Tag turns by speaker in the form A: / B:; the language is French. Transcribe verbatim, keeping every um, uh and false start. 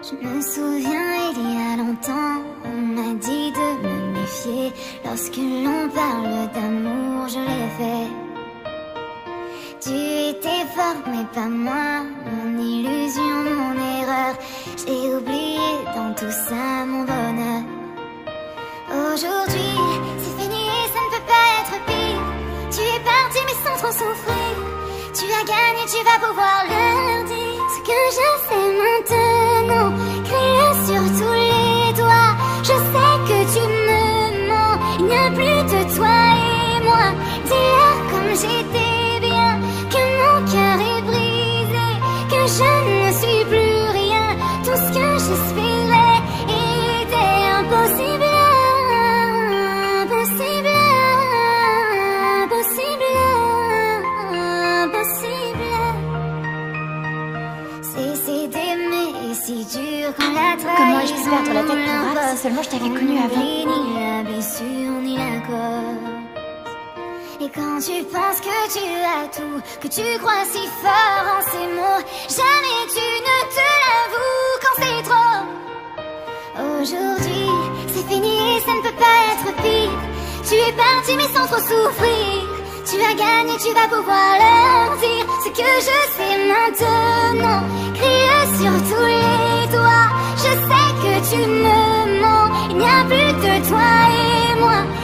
A: Je me souviens, il y a longtemps, on m'a dit de me méfier. Lorsque l'on parle d'amour, je l'ai fait. Tu étais fort, mais pas moi. Mon illusion, mon erreur. J'ai oublié dans tout ça mon bonheur. Aujourd'hui, c'est fini, ça ne peut pas être pire. Tu es parti, mais sans trop souffrir. Tu as gagné, tu vas pouvoir leur dire ce que je sais maintenant. Crier sur tous les doigts. Je sais que tu me mens. Il n'y a plus de toi et moi. Dis-leur comme j'étais bien, que mon cœur est brisé, que je ne suis plus rien. Tout ce que j'espérais était impossible. Impossible, impossible, impossible. Cesser d'aimer est si dur quand la trahison.
B: Comment ai-je pu perdre la tête pour Raf si seulement je t'avais connu avant?
A: Ni la blessure ni la cause. Et quand tu penses que tu as tout, que tu crois si fort en ces mots, jamais tu ne te l'avoues quand c'est trop. Aujourd'hui, c'est fini, ça ne peut pas être pire. Tu es parti mais sans trop souffrir. Tu as gagné, tu vas pouvoir leur dire ce que je sais maintenant. Crier sur tous les doigts. Je sais que tu me mens. Il n'y a plus de toi et moi.